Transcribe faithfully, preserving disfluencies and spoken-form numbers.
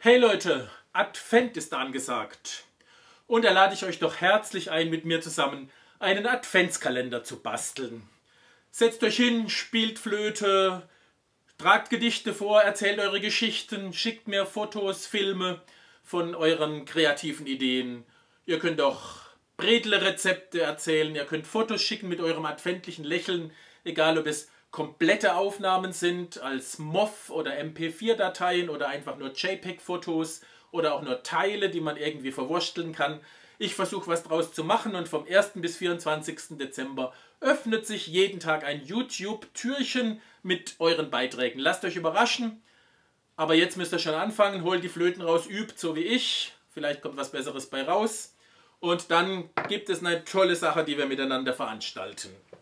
Hey Leute, Advent ist angesagt. Und da lade ich euch doch herzlich ein, mit mir zusammen einen Adventskalender zu basteln. Setzt euch hin, spielt Flöte, tragt Gedichte vor, erzählt eure Geschichten, schickt mir Fotos, Filme von euren kreativen Ideen. Ihr könnt auch Bredle-Rezepte erzählen, ihr könnt Fotos schicken mit eurem adventlichen Lächeln, egal ob es komplette Aufnahmen sind, als M O V oder M P vier Dateien oder einfach nur JPEG-Fotos oder auch nur Teile, die man irgendwie verwursteln kann. Ich versuche was draus zu machen und vom ersten bis vierundzwanzigsten Dezember öffnet sich jeden Tag ein YouTube-Türchen mit euren Beiträgen. Lasst euch überraschen, aber jetzt müsst ihr schon anfangen, holt die Flöten raus, übt so wie ich, vielleicht kommt was Besseres bei raus und dann gibt es eine tolle Sache, die wir miteinander veranstalten.